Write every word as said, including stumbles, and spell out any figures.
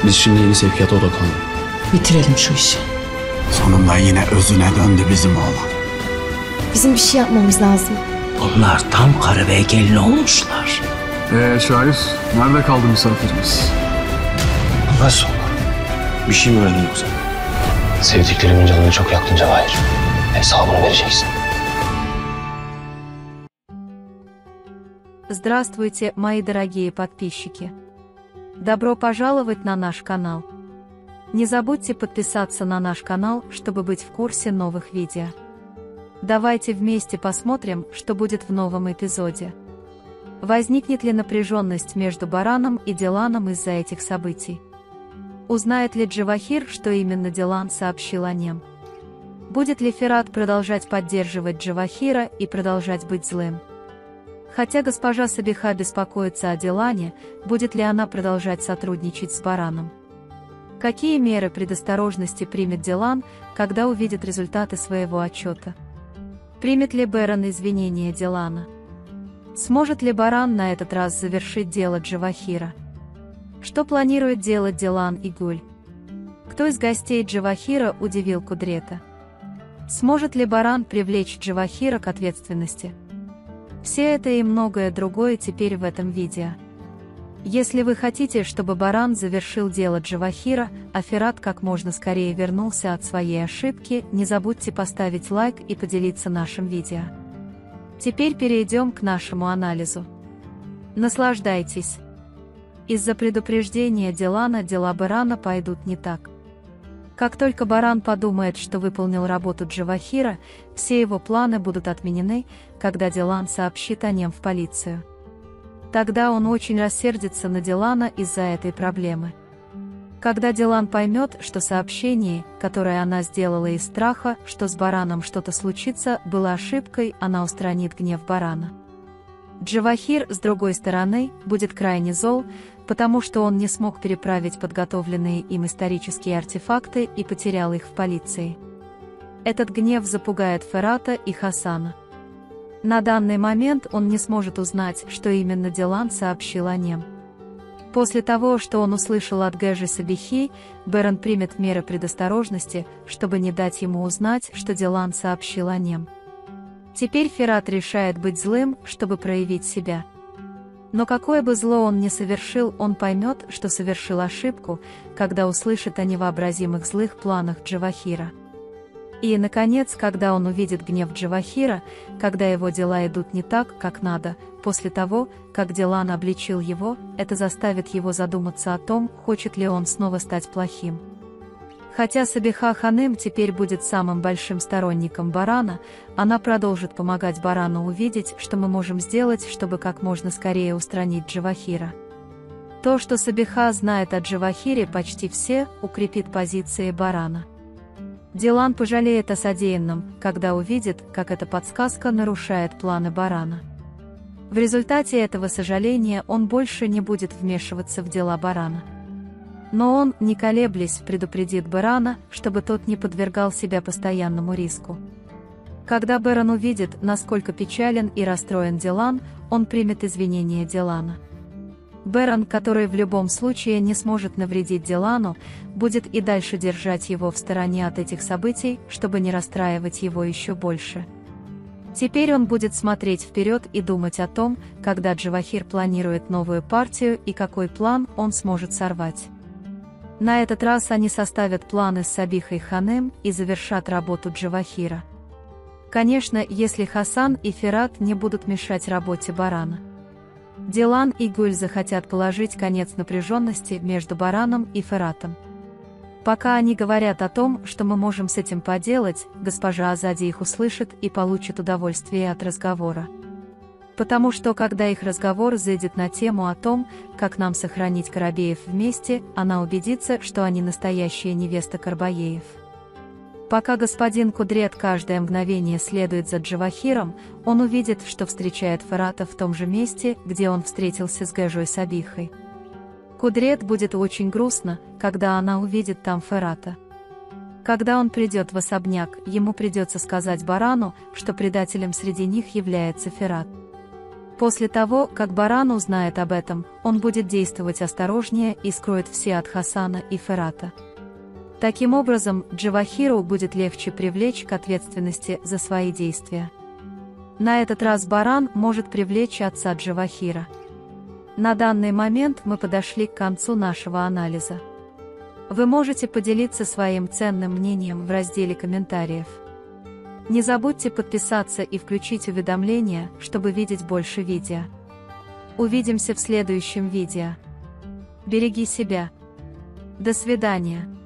Biz şimdi yeni sevkiyata odaklanalım. Bitirelim şu işi. Sonunda yine özüne döndü bizim oğlan. Bizim bir şey yapmamız lazım. Onlar tam karı ve gelin olmuşlar. Ee şair, nerede kaldı misafirimiz? Nasıl olur? Bir şey mi öğrendin yoksa? Sevdiklerimin canını çok yaktın Cevahir. Hesabını vereceksin. Здравствуйте, мои дорогие подписчики! Добро пожаловать на наш канал. Не забудьте подписаться на наш канал, чтобы быть в курсе новых видео. Давайте вместе посмотрим, что будет в новом эпизоде. Возникнет ли напряженность между Бараном и Диланом из-за этих событий? Узнает ли Джавахир, что именно Дилан сообщил о нем? Будет ли Ферат продолжать поддерживать Джавахира и продолжать быть злым? Хотя госпожа Сабиха беспокоится о Дилане, будет ли она продолжать сотрудничать с Бараном? Какие меры предосторожности примет Дилан, когда увидит результаты своего отчета? Примет ли Беран извинения Дилана? Сможет ли Баран на этот раз завершить дело Джавахира? Что планирует делать Дилан и Гуль? Кто из гостей Джавахира удивил Кудрета? Сможет ли Баран привлечь Джавахира к ответственности? Все это и многое другое теперь в этом видео. Если вы хотите, чтобы Баран завершил дело Джавахира, а Ферат как можно скорее вернулся от своей ошибки, не забудьте поставить лайк и поделиться нашим видео. Теперь перейдем к нашему анализу. Наслаждайтесь. Из-за предупреждения Дилана дела Барана пойдут не так. Как только Баран подумает, что выполнил работу Джавахира, все его планы будут отменены, когда Дилан сообщит о нем в полицию. Тогда он очень рассердится на Дилана из-за этой проблемы. Когда Дилан поймет, что сообщение, которое она сделала из страха, что с Бараном что-то случится, было ошибкой, она устранит гнев Барана. Джавахир, с другой стороны, будет крайне зол, потому что он не смог переправить подготовленные им исторические артефакты и потерял их в полиции. Этот гнев запугает Ферата и Хасана. На данный момент он не сможет узнать, что именно Дилан сообщил о нем. После того, что он услышал от Гэжи Сабихи, Беран примет меры предосторожности, чтобы не дать ему узнать, что Дилан сообщил о нем. Теперь Ферат решает быть злым, чтобы проявить себя. Но какое бы зло он ни совершил, он поймет, что совершил ошибку, когда услышит о невообразимых злых планах Джавахира. И, наконец, когда он увидит гнев Джавахира, когда его дела идут не так, как надо, после того, как Дилан обличил его, это заставит его задуматься о том, хочет ли он снова стать плохим. Хотя Сабиха Ханым теперь будет самым большим сторонником Барана, она продолжит помогать Барану увидеть, что мы можем сделать, чтобы как можно скорее устранить Джавахира. То, что Сабиха знает о Джавахире почти все, укрепит позиции Барана. Дилан пожалеет о содеянном, когда увидит, как эта подсказка нарушает планы Барана. В результате этого сожаления он больше не будет вмешиваться в дела Барана. Но он, не колеблясь, предупредит Барана, чтобы тот не подвергал себя постоянному риску. Когда Баран увидит, насколько печален и расстроен Дилан, он примет извинения Дилана. Баран, который в любом случае не сможет навредить Дилану, будет и дальше держать его в стороне от этих событий, чтобы не расстраивать его еще больше. Теперь он будет смотреть вперед и думать о том, когда Джавахир планирует новую партию и какой план он сможет сорвать. На этот раз они составят планы с Сабихой Ханым и завершат работу Джавахира. Конечно, если Хасан и Ферат не будут мешать работе Барана. Дилан и Гуль захотят положить конец напряженности между Бараном и Фератом. Пока они говорят о том, что мы можем с этим поделать, госпожа Азади их услышит и получит удовольствие от разговора. Потому что когда их разговор зайдет на тему о том, как нам сохранить Карабеев вместе, она убедится, что они настоящая невеста Карбаеев. Пока господин Кудрет каждое мгновение следует за Джавахиром, он увидит, что встречает Ферата в том же месте, где он встретился с Гэжой Сабихой. Кудрет будет очень грустно, когда она увидит там Ферата. Когда он придет в особняк, ему придется сказать Барану, что предателем среди них является Ферат. После того, как Баран узнает об этом, он будет действовать осторожнее и скроет все от Хасана и Ферата. Таким образом, Джавахиру будет легче привлечь к ответственности за свои действия. На этот раз Баран может привлечь отца Джавахира. На данный момент мы подошли к концу нашего анализа. Вы можете поделиться своим ценным мнением в разделе комментариев. Не забудьте подписаться и включить уведомления, чтобы видеть больше видео. Увидимся в следующем видео. Береги себя. До свидания.